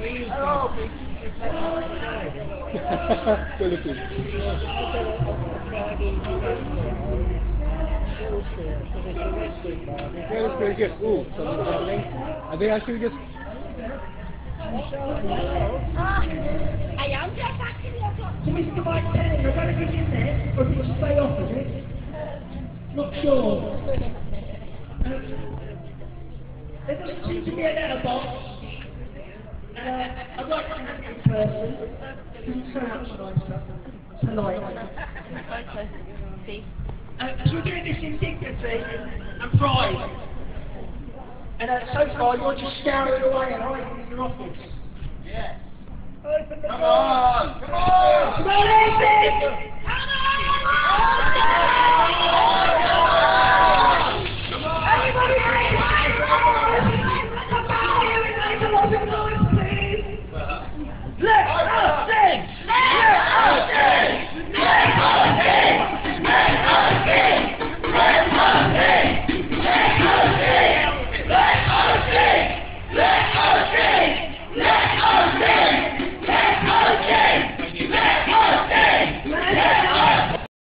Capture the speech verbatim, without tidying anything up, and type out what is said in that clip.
Oh. Quality. Yeah, that's very good. Ooh, something's happening. I think I should just... I am just actually. So Mister Mike Penning, I don't know if he's in there, or if he'll stay off, is it? Not sure. Um, there doesn't seem to be a letterbox. Uh, I'd like to have this person who's turn up tonight. Okay. See. Uh, so we're doing this in dignity and pride. And uh, so far you're just scouring away and hiding in your office. Yeah. Open the Come door. on! Come on! Come on, Ethan! Come on!